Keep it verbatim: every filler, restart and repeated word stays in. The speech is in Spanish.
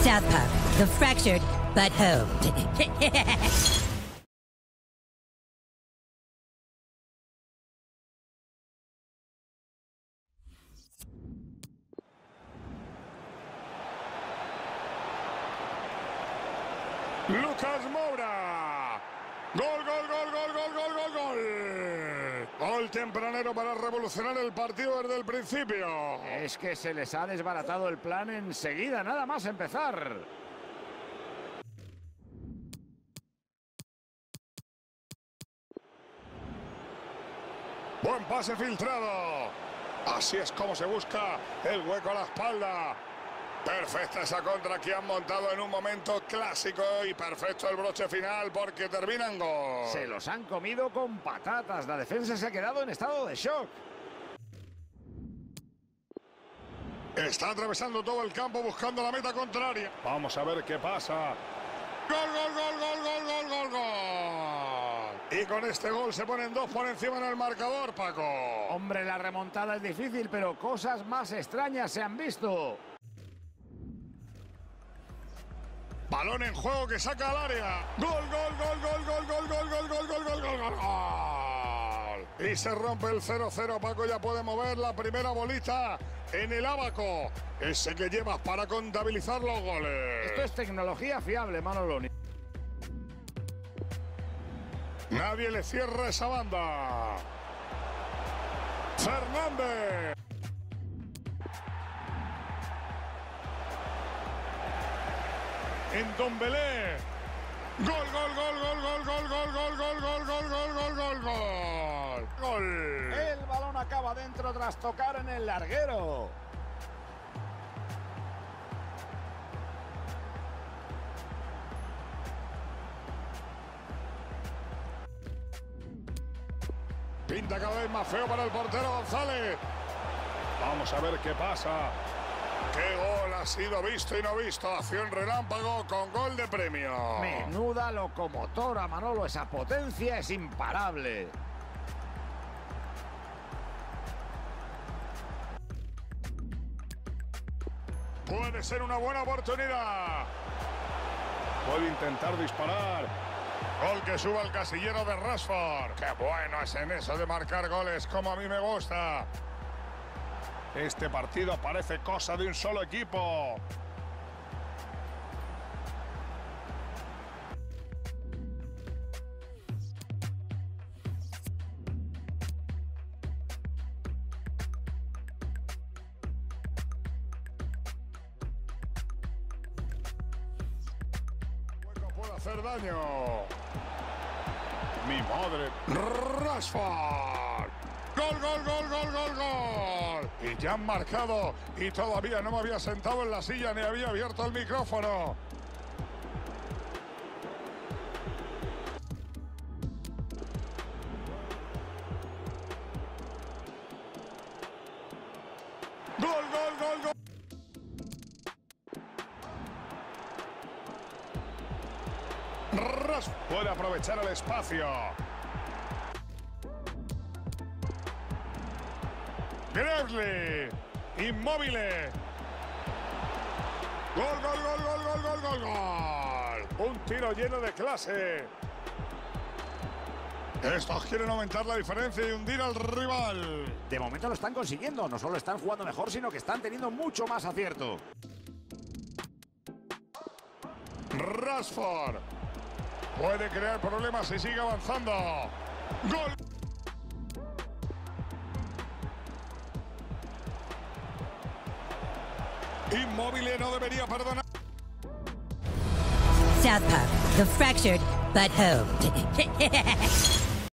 Southpaw, the fractured but home. Lucas Moura. Gol, gol, gol, gol, gol, gol, gol, gol. Gol tempranero para revolucionar el partido desde el principio. Es que se les ha desbaratado el plan enseguida, nada más empezar. Buen pase filtrado. Así es como se busca el hueco a la espalda. Perfecta esa contra que han montado en un momento clásico y perfecto el broche final porque termina en gol. Se los han comido con patatas. La defensa se ha quedado en estado de shock. Está atravesando todo el campo buscando la meta contraria. Vamos a ver qué pasa. ¡Gol, gol, gol, gol, gol, gol, gol, gol! Y con este gol se ponen dos por encima en el marcador, Paco. Hombre, la remontada es difícil, pero cosas más extrañas se han visto. Balón en juego que saca al área. Gol, gol, gol, gol, gol, gol, gol, gol, gol, gol, gol, gol, gol, gol. Y se rompe el cero cero. Paco ya puede mover la primera bolita en el ábaco. Ese que llevas para contabilizar los goles. Esto es tecnología fiable, Manolo. Nadie le cierra esa banda. Fernández. En Dombelé. Gol, gol, gol, gol, gol, gol, gol, gol, gol, gol, gol, gol, gol, gol, gol. Gol. El balón acaba dentro tras tocar en el larguero. Pinta cada vez más feo para el portero González. Vamos a ver qué pasa. ¡Qué gol ha sido visto y no visto! Acción relámpago con gol de premio. Menuda locomotora, Manolo. Esa potencia es imparable. Puede ser una buena oportunidad. Puede intentar disparar. Gol que suba al casillero de Rashford. ¡Qué bueno es en eso de marcar goles como a mí me gusta! Este partido parece cosa de un solo equipo. Hueco puede hacer daño. Mi madre. Rashford. ¡Gol, gol, gol, gol, gol, gol! Y ya han marcado y todavía no me había sentado en la silla ni había abierto el micrófono. ¡Gol, gol, gol, gol! Ras puede aprovechar el espacio. Gresley, Inmóvil. Gol, gol, gol, gol, gol, gol, gol, gol. Un tiro lleno de clase. Estos quieren aumentar la diferencia y hundir al rival. De momento lo están consiguiendo. No solo están jugando mejor, sino que están teniendo mucho más acierto. Rashford puede crear problemas si sigue avanzando. Gol. Inmóvil no debería perdonar. Southpaw, the fractured but home.